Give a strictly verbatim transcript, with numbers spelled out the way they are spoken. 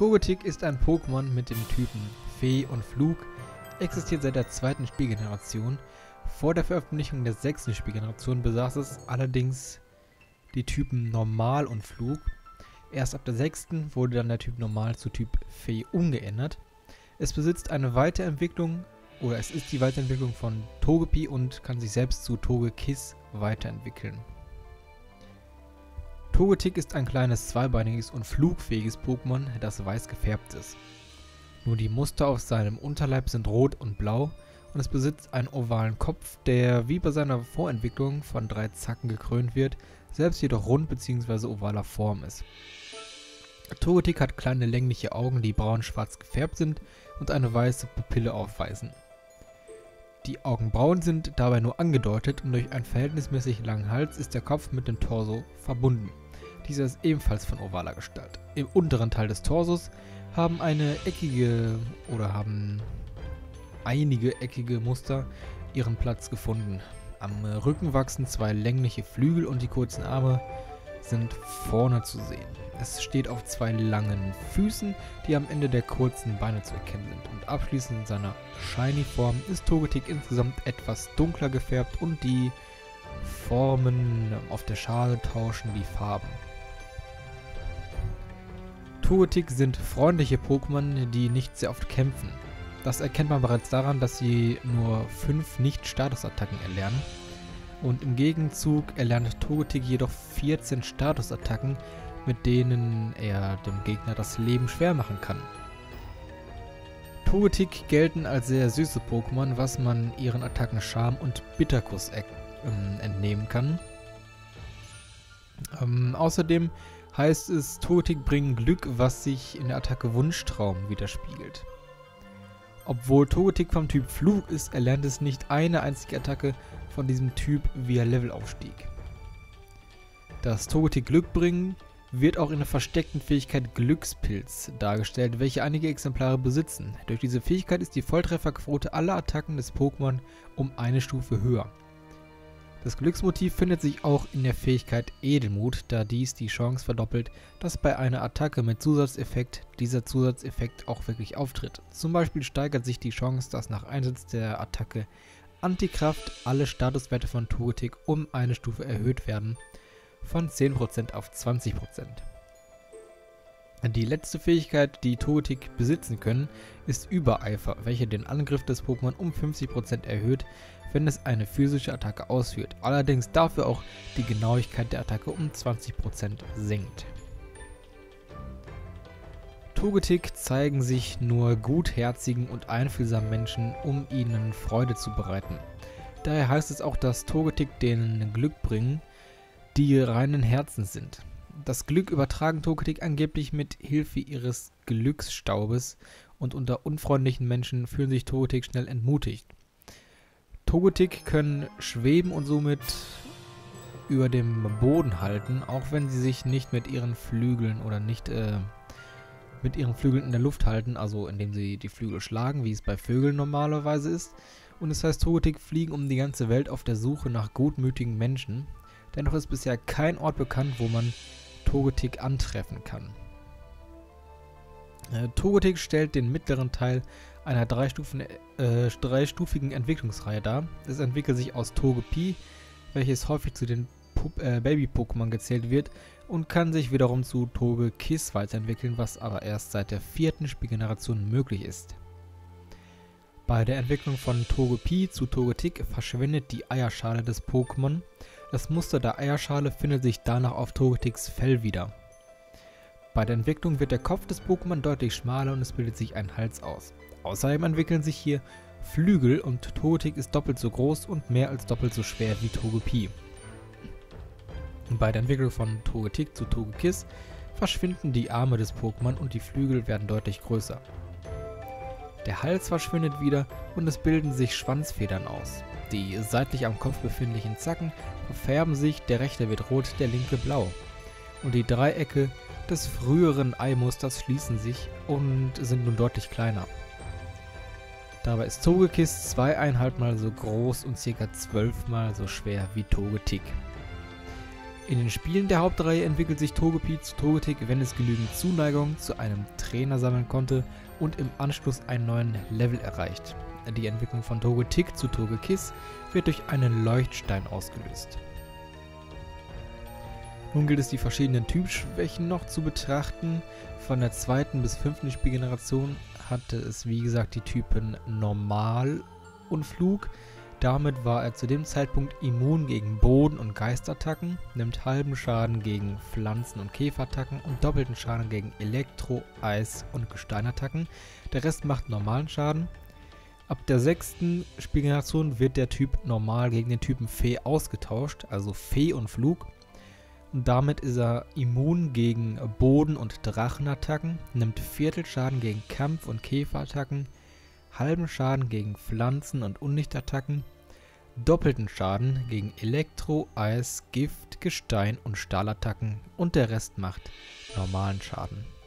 Togetic ist ein Pokémon mit den Typen Fee und Flug, existiert seit der zweiten Spielgeneration. Vor der Veröffentlichung der sechsten Spielgeneration besaß es allerdings die Typen Normal und Flug. Erst ab der sechsten wurde dann der Typ Normal zu Typ Fee umgeändert. Es besitzt eine Weiterentwicklung, oder es ist die Weiterentwicklung von Togepi und kann sich selbst zu Togekiss weiterentwickeln. Togetic ist ein kleines zweibeiniges und flugfähiges Pokémon, das weiß gefärbt ist. Nur die Muster auf seinem Unterleib sind rot und blau und es besitzt einen ovalen Kopf, der wie bei seiner Vorentwicklung von drei Zacken gekrönt wird, selbst jedoch rund bzw. ovaler Form ist. Togetic hat kleine längliche Augen, die braun-schwarz gefärbt sind und eine weiße Pupille aufweisen. Die Augenbrauen sind dabei nur angedeutet und durch einen verhältnismäßig langen Hals ist der Kopf mit dem Torso verbunden. Dieser ist ebenfalls von ovaler Gestalt. Im unteren Teil des Torsos haben eine eckige oder haben einige eckige Muster ihren Platz gefunden. Am Rücken wachsen zwei längliche Flügel und die kurzen Arme sind vorne zu sehen. Es steht auf zwei langen Füßen, die am Ende der kurzen Beine zu erkennen sind. Und abschließend in seiner Shiny-Form ist Togetic insgesamt etwas dunkler gefärbt und die Formen auf der Schale tauschen die Farben. Togetic sind freundliche Pokémon, die nicht sehr oft kämpfen. Das erkennt man bereits daran, dass sie nur fünf Nicht-Statusattacken erlernen. Und im Gegenzug erlernt Togetic jedoch vierzehn Statusattacken, mit denen er dem Gegner das Leben schwer machen kann. Togetic gelten als sehr süße Pokémon, was man ihren Attacken Charme und Bitterkuss äh, entnehmen kann. Ähm, außerdem heißt es, Togetic bringen Glück, was sich in der Attacke Wunschtraum widerspiegelt. Obwohl Togetic vom Typ Flug ist, erlernt es nicht eine einzige Attacke von diesem Typ via Levelaufstieg. Das Togetic Glück bringen wird auch in der versteckten Fähigkeit Glückspilz dargestellt, welche einige Exemplare besitzen. Durch diese Fähigkeit ist die Volltrefferquote aller Attacken des Pokémon um eine Stufe höher. Das Glücksmotiv findet sich auch in der Fähigkeit Edelmut, da dies die Chance verdoppelt, dass bei einer Attacke mit Zusatzeffekt dieser Zusatzeffekt auch wirklich auftritt. Zum Beispiel steigert sich die Chance, dass nach Einsatz der Attacke Antikraft alle Statuswerte von Togetic um eine Stufe erhöht werden, von zehn Prozent auf zwanzig Prozent. Die letzte Fähigkeit, die Togetic besitzen können, ist Übereifer, welche den Angriff des Pokémon um fünfzig Prozent erhöht, wenn es eine physische Attacke ausführt, allerdings dafür auch die Genauigkeit der Attacke um zwanzig Prozent senkt. Togetic zeigen sich nur gutherzigen und einfühlsamen Menschen, um ihnen Freude zu bereiten. Daher heißt es auch, dass Togetic denen Glück bringen, die reinen Herzens sind. Das Glück übertragen Togetic angeblich mit Hilfe ihres Glücksstaubes und unter unfreundlichen Menschen fühlen sich Togetic schnell entmutigt. Togetic können schweben und somit über dem Boden halten, auch wenn sie sich nicht mit ihren Flügeln oder nicht äh, mit ihren Flügeln in der Luft halten, also indem sie die Flügel schlagen, wie es bei Vögeln normalerweise ist. Und es heißt, Togetic fliegen um die ganze Welt auf der Suche nach gutmütigen Menschen. Dennoch ist bisher kein Ort bekannt, wo man Togetic antreffen kann. Äh, Togetic stellt den mittleren Teil einer dreistufen, äh, dreistufigen Entwicklungsreihe dar. Es entwickelt sich aus Togepi, welches häufig zu den äh, Baby-Pokémon gezählt wird, und kann sich wiederum zu Togekiss weiterentwickeln, was aber erst seit der vierten Spielgeneration möglich ist. Bei der Entwicklung von Togepi zu Togetic verschwindet die Eierschale des Pokémon. Das Muster der Eierschale findet sich danach auf Togetics Fell wieder. Bei der Entwicklung wird der Kopf des Pokémon deutlich schmaler und es bildet sich ein Hals aus. Außerdem entwickeln sich hier Flügel und Togetic ist doppelt so groß und mehr als doppelt so schwer wie Togepi. Bei der Entwicklung von Togetic zu Togekiss verschwinden die Arme des Pokémon und die Flügel werden deutlich größer. Der Hals verschwindet wieder und es bilden sich Schwanzfedern aus. Die seitlich am Kopf befindlichen Zacken verfärben sich, der rechte wird rot, der linke blau. Und die Dreiecke des früheren Eimusters schließen sich und sind nun deutlich kleiner. Dabei ist Togekiss zweieinhalb Mal so groß und ca. zwölf Mal so schwer wie Togetic. In den Spielen der Hauptreihe entwickelt sich Togepi zu Togetic, wenn es genügend Zuneigung zu einem Trainer sammeln konnte und im Anschluss einen neuen Level erreicht. Die Entwicklung von Togetic zu Togekiss wird durch einen Leuchtstein ausgelöst. Nun gilt es, die verschiedenen Typschwächen noch zu betrachten. Von der zweiten bis fünften Spielgeneration hatte es wie gesagt die Typen Normal und Flug. Damit war er zu dem Zeitpunkt immun gegen Boden- und Geistattacken, nimmt halben Schaden gegen Pflanzen- und Käferattacken und doppelten Schaden gegen Elektro-, Eis- und Gesteinattacken. Der Rest macht normalen Schaden. Ab der sechsten Spielgeneration wird der Typ Normal gegen den Typen Fee ausgetauscht, also Fee und Flug. Und damit ist er immun gegen Boden- und Drachenattacken, nimmt Viertelschaden gegen Kampf- und Käferattacken, halben Schaden gegen Pflanzen- und Unlichtattacken, doppelten Schaden gegen Elektro-, Eis-, Gift-, Gestein- und Stahlattacken und der Rest macht normalen Schaden.